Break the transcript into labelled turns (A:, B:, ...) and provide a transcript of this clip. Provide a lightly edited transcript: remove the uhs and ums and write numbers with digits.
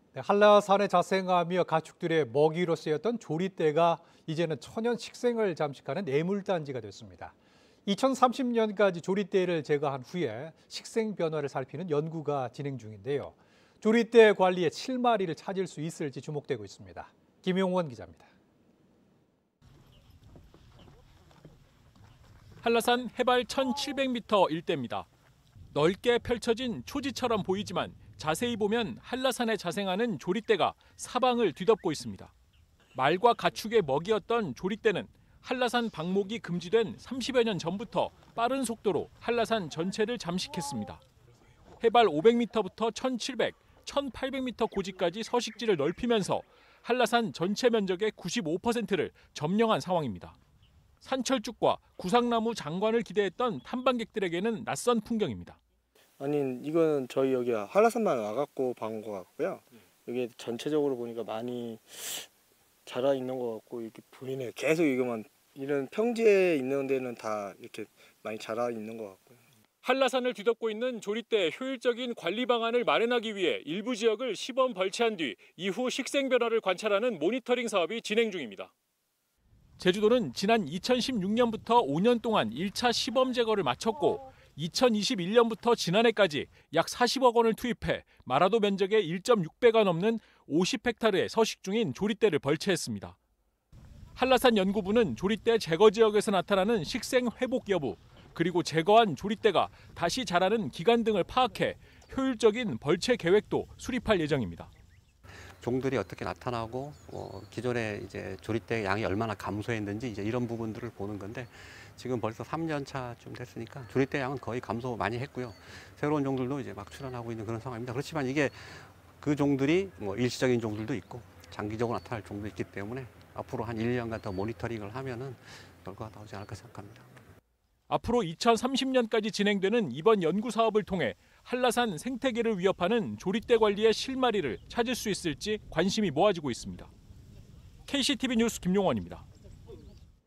A: 네, 한라산에 자생하며 가축들의 먹이로 쓰였던 조리대가 이제는 천연 식생을 잠식하는 애물단지가 됐습니다. 2030년까지 조리대를 제거한 후에 식생 변화를 살피는 연구가 진행 중인데요. 조리대 관리에 실마리를 찾을 수 있을지 주목되고 있습니다. 김용원 기자입니다.
B: 한라산 해발 1,700m 일대입니다. 넓게 펼쳐진 초지처럼 보이지만 자세히 보면 한라산에 자생하는 조리대가 사방을 뒤덮고 있습니다. 말과 가축의 먹이였던 조리대는 한라산 방목이 금지된 30여 년 전부터 빠른 속도로 한라산 전체를 잠식했습니다. 해발 500m부터 1,700, 1,800m 고지까지 서식지를 넓히면서 한라산 전체 면적의 95%를 점령한 상황입니다. 산철쭉과 구상나무 장관을 기대했던 탐방객들에게는 낯선 풍경입니다.
C: 아니 이건 저희 여기 한라산만 와갖고 본 것 같고요. 여기 전체적으로 보니까 많이 자라 있는 것 같고 이렇게 보이네요. 계속 이거만 이런 평지에 있는 데는 다 이렇게 많이 자라 있는 것 같고요.
B: 한라산을 뒤덮고 있는 조리대 효율적인 관리 방안을 마련하기 위해 일부 지역을 시범 벌채한 뒤 이후 식생 변화를 관찰하는 모니터링 사업이 진행 중입니다. 제주도는 지난 2016년부터 5년 동안 1차 시범 제거를 마쳤고 2021년부터 지난해까지 약 40억 원을 투입해 마라도 면적의 1.6배가 넘는 50헥타르의 서식 중인 조리대를 벌채했습니다. 한라산 연구부는 조리대 제거 지역에서 나타나는 식생 회복 여부, 그리고 제거한 조리대가 다시 자라는 기간 등을 파악해 효율적인 벌채 계획도 수립할 예정입니다.
D: 종들이 어떻게 나타나고 기존에 이제 조리대 양이 얼마나 감소했는지 이제 이런 부분들을 보는 건데 지금 벌써 3년 차쯤 됐으니까 조리대 양은 거의 감소 많이 했고요. 새로운 종들도 이제 막 출현하고 있는 그런 상황입니다. 그렇지만 이게 그 종들이 일시적인 종들도 있고 장기적으로 나타날 종도 있기 때문에 앞으로 한 1년간 더 모니터링을 하면은 결과가 나오지 않을까 생각합니다.
B: 앞으로 2030년까지 진행되는 이번 연구 사업을 통해 한라산 생태계를 위협하는 조리대 관리의 실마리를 찾을 수 있을지 관심이 모아지고 있습니다. KCTV 뉴스 김용원입니다.